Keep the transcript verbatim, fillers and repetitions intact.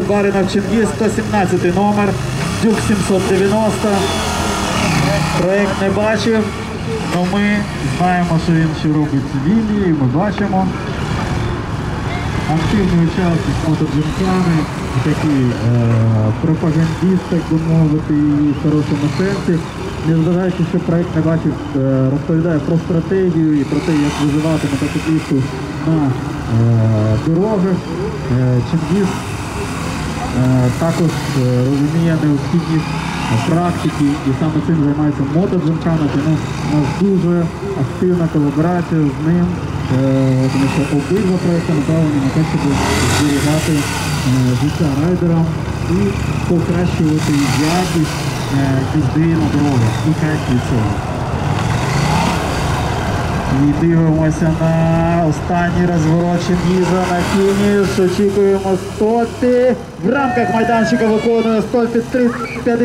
Баринов Чингіз, сто сімнадцятий номер, Дюк сімсот дев'яносто. Проект не бачив, але ми знаємо, що він ще робить цивільні, і ми бачимо. Активний учасник мотоджимхани, такий е, пропагандист, так би мовити, і в хорошому сенсі. Незважаючи, що проект не бачив, е, розповідає про стратегію і про те, як виживати мотоциклісту на е, дорогах. Е, Чингіз е, також е, розуміє необхідність практики і саме цим займається мотоджимхана, тому у нас дуже активна колаборація з ним. Тому що обидва проекти направлені на те, щоб зберігати життя райдерам і покращувати якість їзди на дорогах і кайф від цього. І дивимося на останній розворот Чингіза на фініш. Очікуємо Стольпі. В рамках майданчика виконує Стольпі три п'ятдесят.